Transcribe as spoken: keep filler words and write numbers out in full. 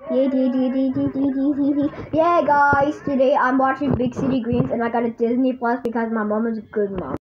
Yeah, guys, today I'm watching Big City Greens and I got a Disney Plus because my mom is a good mom.